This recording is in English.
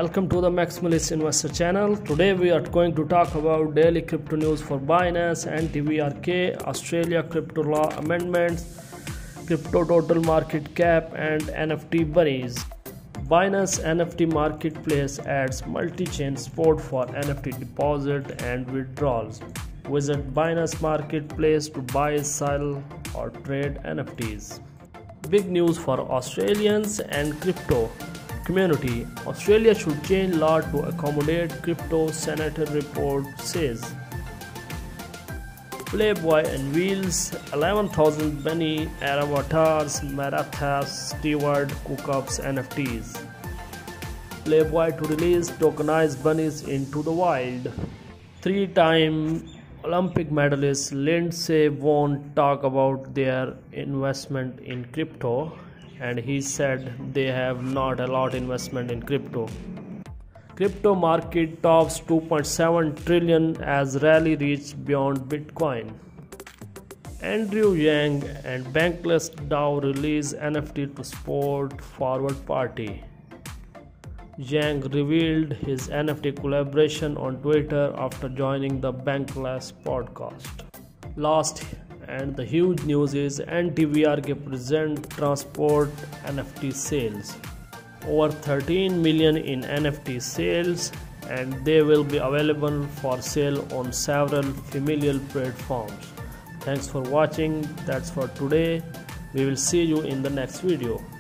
Welcome to the Maximalist Investor channel. Today we are going to talk about daily crypto news for Binance and TVRK, Australia crypto law amendments, crypto total market cap and NFT bunnies. Binance NFT marketplace adds multi-chain support for NFT deposit and withdrawals. Visit Binance marketplace to buy, sell or trade NFTs. Big news for Australians and crypto community. Australia should change law to accommodate crypto, Senator report says. Playboy unveils 11,000 bunny avatars, Marathas, Steward, Cookups NFTs. Playboy to release tokenized bunnies into the wild. Three-time Olympic medalist Lindsey won't talk about their investment in crypto, and he said they have not a lot investment in crypto. Crypto market tops 2.7 trillion as rally reached beyond Bitcoin. Andrew Yang and Bankless DAO release NFT to support Forward Party. Yang revealed his NFT collaboration on Twitter after joining the Bankless podcast. Last and the huge news is TVRK present transport NFT sales. Over 13 million in NFT sales, and they will be available for sale on several familiar platforms. Thanks for watching. That's for today. We will see you in the next video.